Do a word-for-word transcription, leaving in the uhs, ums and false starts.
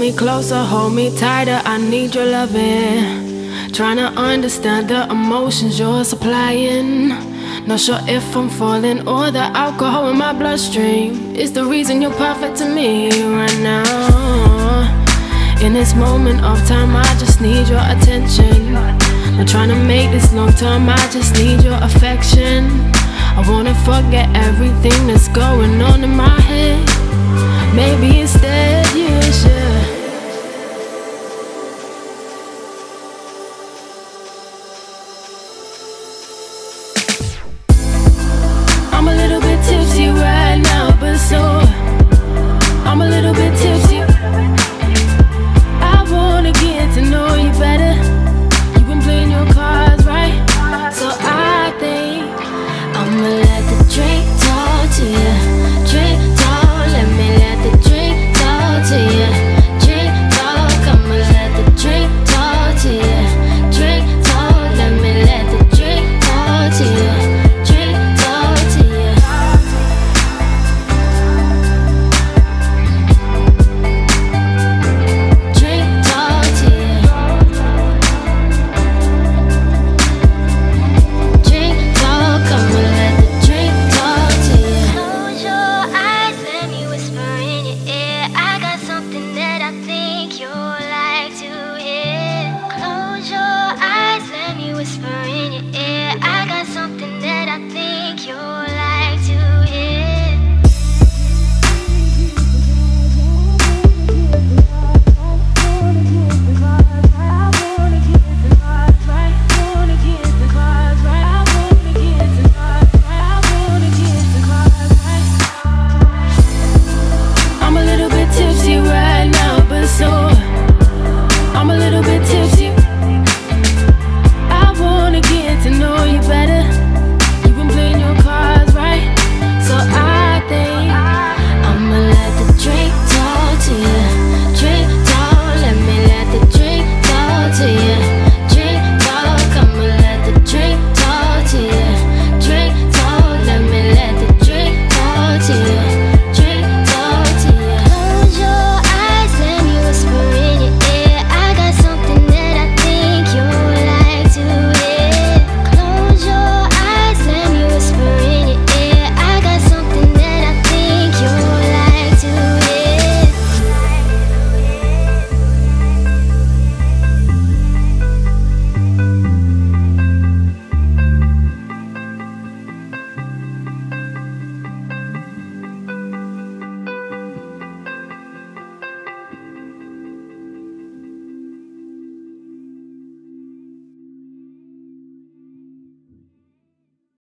me closer, hold me tighter, I need your loving. Trying to understand the emotions you're supplying. Not sure if I'm falling or the alcohol in my bloodstream is the reason you're perfect to me right now. In this moment of time, I just need your attention. Not trying to make this long term, I just need your affection. I wanna forget everything that's going on in my head.